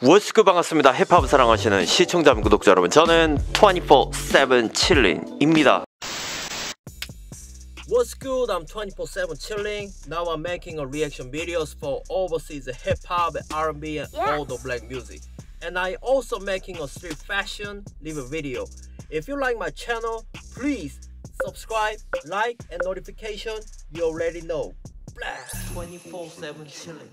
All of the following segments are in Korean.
워스크 반갑습니다. 힙합을 사랑하시는 시청자 구독자 여러분, 저는 24/7 chilling입니다. What's good? I'm 24/7 chilling. Now I'm making a reaction videos for overseas hip hop, R&B, and all the black music. And I also making a street fashion live video. If you like my channel, please subscribe, like, and notification. You already know. 24/7 chilling.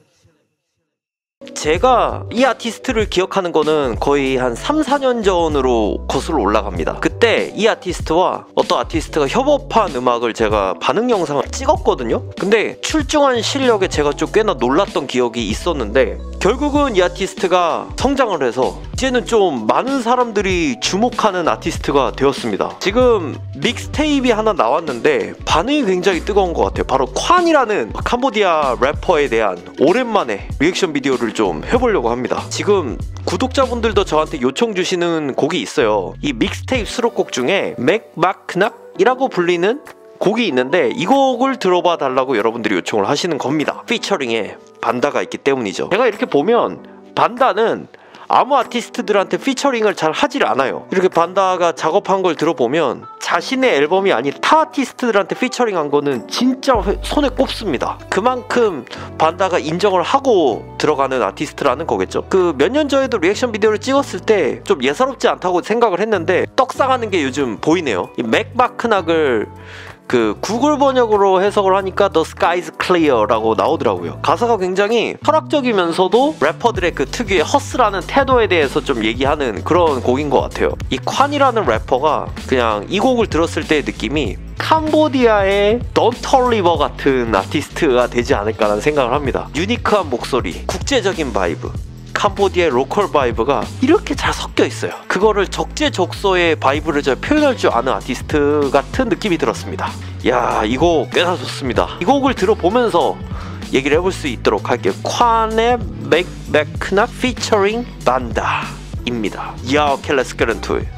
제가 이 아티스트를 기억하는 거는 거의 한 3-4년 전으로 거슬러 올라갑니다. 그때 이 아티스트와 어떤 아티스트가 협업한 음악을 제가 반응 영상을 찍었거든요. 근데 출중한 실력에 제가 좀 꽤나 놀랐던 기억이 있었는데, 결국은 이 아티스트가 성장을 해서 이제는 좀 많은 사람들이 주목하는 아티스트가 되었습니다. 지금 믹스테이프가 하나 나왔는데 반응이 굉장히 뜨거운 것 같아요. 바로 콴이라는 캄보디아 래퍼에 대한 오랜만에 리액션 비디오를 좀 해보려고 합니다. 지금 구독자분들도 저한테 요청 주시는 곡이 있어요. 이 믹스테이프 수록곡 중에 맥마크낙이라고 불리는 곡이 있는데, 이 곡을 들어봐 달라고 여러분들이 요청을 하시는 겁니다. 피처링에 반다가 있기 때문이죠. 제가 이렇게 보면 반다는 아무 아티스트들한테 피처링을 잘 하질 않아요. 이렇게 반다가 작업한 걸 들어보면 자신의 앨범이 아닌 타 아티스트들한테 피처링한 거는 진짜 손에 꼽습니다. 그만큼 반다가 인정을 하고 들어가는 아티스트라는 거겠죠. 그 몇 년 전에도 리액션 비디오를 찍었을 때 좀 예사롭지 않다고 생각을 했는데 떡상하는 게 요즘 보이네요. 이 맥마크낙을 그 구글 번역으로 해석을 하니까 The Sky's Clear라고 나오더라고요. 가사가 굉장히 철학적이면서도 래퍼들의 그 특유의 허스라는 태도에 대해서 좀 얘기하는 그런 곡인 것 같아요. 이 콴이라는 래퍼가 그냥 이 곡을 들었을 때의 느낌이 캄보디아의 돈 톨리버 같은 아티스트가 되지 않을까라는 생각을 합니다. 유니크한 목소리, 국제적인 바이브, 캄보디아의 로컬 바이브가 이렇게 잘 섞여 있어요. 그거를 적재적소의 바이브를 잘 표현할 줄 아는 아티스트 같은 느낌이 들었습니다. 야, 이 곡 꽤나 좋습니다. 이 곡을 들어보면서 얘기를 해볼 수 있도록 할게요. 콴의 맥마크낙 피처링 반다입니다. 야, 오케이, 렛츠 겟 인투 잇.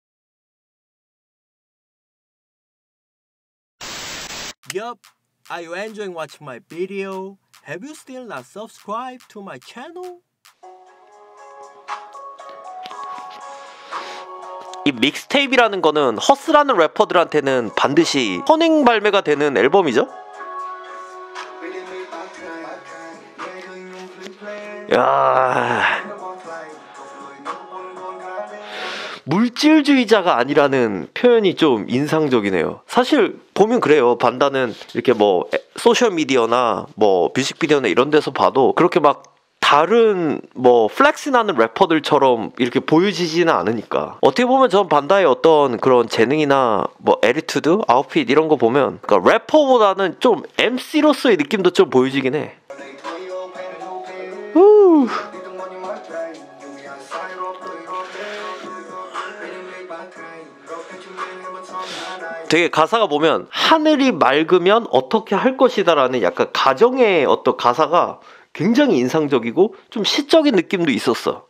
Yup, are you enjoying watching my video? Have you still not subscribed to my channel? 이 믹스테이프라는 거는 허스라는 래퍼들한테는 반드시 선행 발매가 되는 앨범이죠. 야, 물질주의자가 아니라는 표현이 좀 인상적이네요. 사실 보면 그래요. 반다는 이렇게 뭐 소셜미디어나 뭐 뮤직비디오나 이런 데서 봐도 그렇게 막 다른 뭐 플렉스나는 래퍼들처럼 이렇게 보여지지는 않으니까, 어떻게 보면 전 반다의 어떤 그런 재능이나 뭐 애리투드, 아웃핏 이런 거 보면 그러니까 래퍼보다는 좀 MC로서의 느낌도 좀 보여지긴 해. 되게 가사가 보면 하늘이 맑으면 어떻게 할 것이다 라는 약간 가정의 어떤 가사가 굉장히 인상적이고 좀 시적인 느낌도 있었어.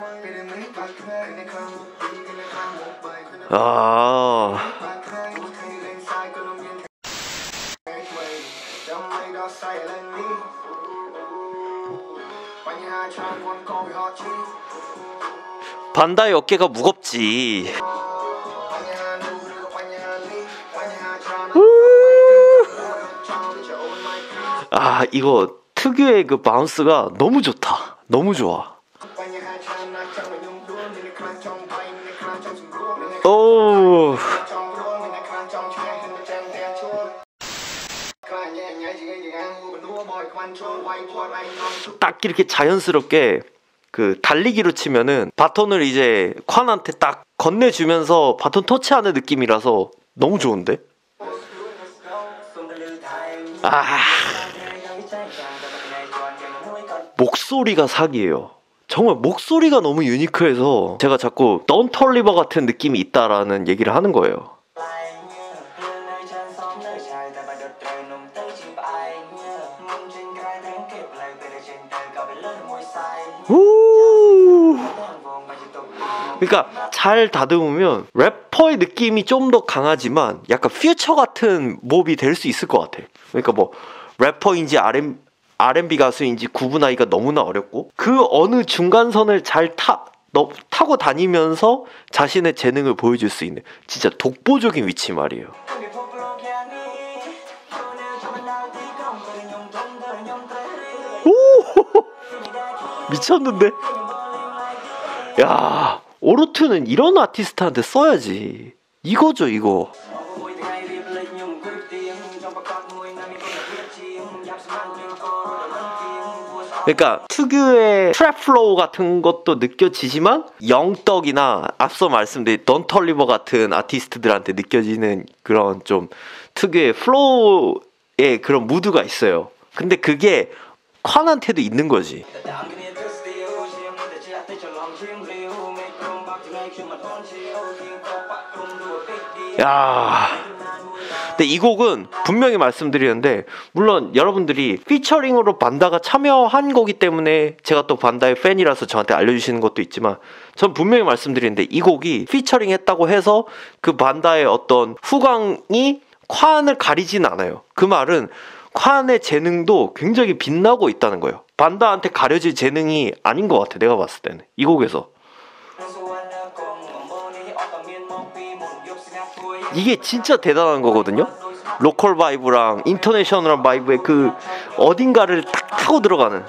반다의 어깨가 무겁지. 아, 이거 특유의 그 바운스가 너무 좋다. 너무 좋아. 오. 딱 이렇게 자연스럽게 그 달리기로 치면은 바톤을 이제 콴한테 딱 건네주면서 바톤 터치하는 느낌이라서 너무 좋은데? 아, 목소리가 사기예요. 정말 목소리가 너무 유니크해서 제가 자꾸 돈 톨리버 같은 느낌이 있다라는 얘기를 하는 거예요. 우, 그러니까 잘 다듬으면 래퍼의 느낌이 좀 더 강하지만 약간 퓨처 같은 몹이 될 수 있을 것 같아. 그러니까 뭐 래퍼인지 R&B 가수인지 구분하기가 너무나 어렵고 그 어느 중간선을 잘 타고 다니면서 자신의 재능을 보여줄 수 있는 진짜 독보적인 위치 말이에요. 오! 미쳤는데? 야, 오로투는 이런 아티스트한테 써야지. 이거죠, 이거. 그러니까 특유의 트랩 플로우 같은 것도 느껴지지만 영떡이나 앞서 말씀드린 돈 톨리버 같은 아티스트들한테 느껴지는 그런 좀 특유의 플로우의 그런 무드가 있어요. 근데 그게 콴한테도 있는 거지. 야, 근데 이 곡은 분명히 말씀드리는데 물론 여러분들이 피처링으로 반다가 참여한 거기 때문에 제가 또 반다의 팬이라서 저한테 알려주시는 것도 있지만 전 분명히 말씀드리는데 이 곡이 피처링 했다고 해서 그 반다의 어떤 후광이 콴을 가리진 않아요. 그 말은 콴의 재능도 굉장히 빛나고 있다는 거예요. 반다한테 가려질 재능이 아닌 것 같아, 내가 봤을 때는 이 곡에서. 이게 진짜 대단한 거거든요. 로컬 바이브랑 인터내셔널 바이브의 그 어딘가를 딱 타고 들어가는.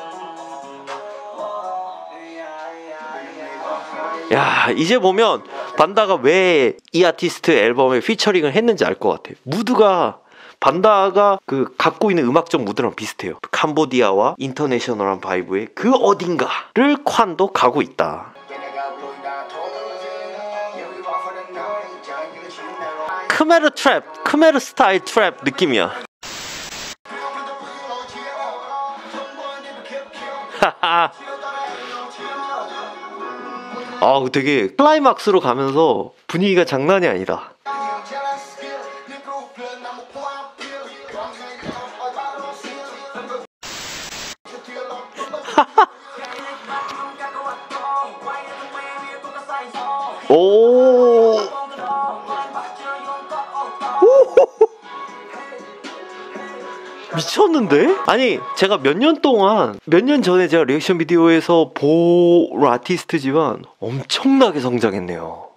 야, 이제 보면 반다가 왜 이 아티스트 앨범에 피처링을 했는지 알 것 같아요. 무드가 반다가 그 갖고 있는 음악적 무드랑 비슷해요. 캄보디아와 인터내셔널한 바이브의 그 어딘가를 콴도 가고 있다. 크메르 트랩, 크메르 스타일 트랩 느낌이야. 아, 되게 클라이막스로 가면서 분위기가 장난이 아니다. 오. 미쳤는데? 아니, 제가 몇 년 전에 제가 리액션 비디오에서 볼 아티스트지만 엄청나게 성장했네요.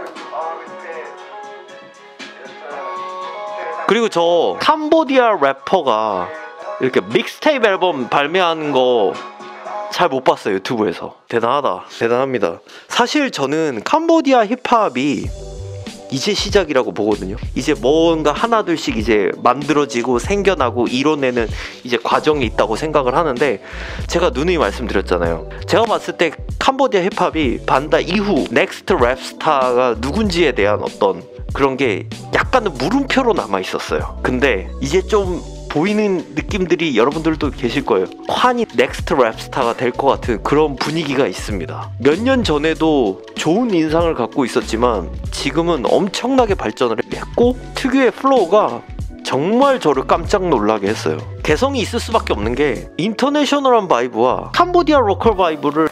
그리고 저 캄보디아 래퍼가 이렇게 믹스테이프 앨범 발매하는 거 잘 못 봤어요, 유튜브에서. 대단합니다. 사실 저는 캄보디아 힙합이 이제 시작이라고 보거든요. 이제 뭔가 하나둘씩 이제 만들어지고 생겨나고 이뤄내는 이제 과정이 있다고 생각을 하는데, 제가 누누이 말씀드렸잖아요. 제가 봤을 때 캄보디아 힙합이 반다 이후 넥스트 랩스타가 누군지에 대한 어떤 그런 게 약간은 물음표로 남아 있었어요. 근데 이제 좀 보이는 느낌들이 여러분들도 계실 거예요. 콴이 넥스트 랩스타가 될 것 같은 그런 분위기가 있습니다. 몇 년 전에도 좋은 인상을 갖고 있었지만 지금은 엄청나게 발전을 했고 특유의 플로우가 정말 저를 깜짝 놀라게 했어요. 개성이 있을 수밖에 없는 게 인터내셔널한 바이브와 캄보디아 로컬 바이브를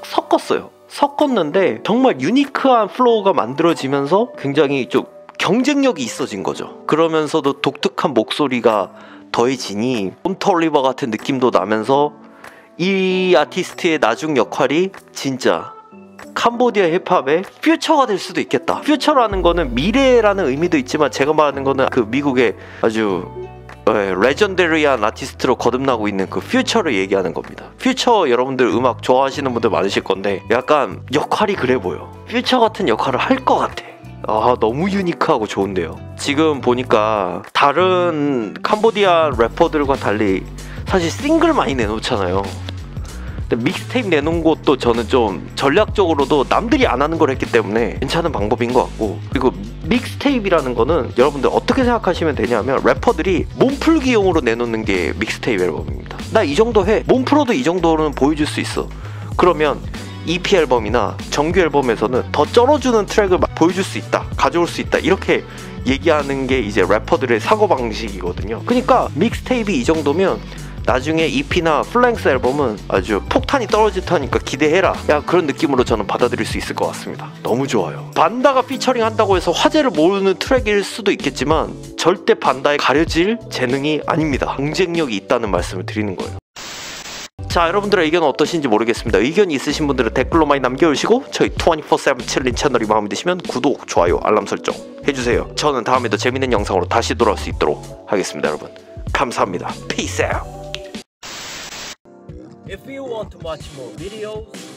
섞었는데 정말 유니크한 플로우가 만들어지면서 굉장히 좀 경쟁력이 있어진 거죠. 그러면서도 독특한 목소리가 더해지니 돈 톨리버 같은 느낌도 나면서 이 아티스트의 나중 역할이 진짜 캄보디아 힙합의 퓨처가 될 수도 있겠다. 퓨처라는 거는 미래라는 의미도 있지만 제가 말하는 거는 그 미국의 아주 레전더리한 아티스트로 거듭나고 있는 그 퓨처를 얘기하는 겁니다. 퓨처 여러분들 음악 좋아하시는 분들 많으실 건데 약간 역할이 그래 보여. 퓨처 같은 역할을 할 것 같아. 아, 너무 유니크하고 좋은데요. 지금 보니까 다른 캄보디아 래퍼들과 달리 사실 싱글 많이 내놓잖아요. 근데 믹스테이프 내놓은 것도 저는 좀 전략적으로도 남들이 안 하는 걸 했기 때문에 괜찮은 방법인 것 같고, 그리고 믹스테이프라는 거는 여러분들 어떻게 생각하시면 되냐면 래퍼들이 몸풀기용으로 내놓는 게 믹스테이프 앨범입니다. 나 이 정도 해, 몸풀어도 이 정도는 보여줄 수 있어. 그러면 EP 앨범이나 정규 앨범에서는 더 쩔어주는 트랙을 보여줄 수 있다, 가져올 수 있다, 이렇게 얘기하는 게 이제 래퍼들의 사고방식이거든요. 그러니까 믹스테이프 이 정도면 나중에 EP나 플랭스 앨범은 아주 폭탄이 떨어질 테니까 기대해라, 야, 그런 느낌으로 저는 받아들일 수 있을 것 같습니다. 너무 좋아요. 반다가 피처링 한다고 해서 화제를 모으는 트랙일 수도 있겠지만 절대 반다에 가려질 재능이 아닙니다. 경쟁력이 있다는 말씀을 드리는 거예요. 자, 여러분들의 의견은 어떠신지 모르겠습니다. 의견이 있으신 분들은 댓글로 많이 남겨주시고 저희 24/7 챌린지 채널이 마음에 드시면 구독, 좋아요, 알람 설정 해주세요. 저는 다음에도 재밌는 영상으로 다시 돌아올 수 있도록 하겠습니다. 여러분 감사합니다. Peace out. If you want to watch more videos,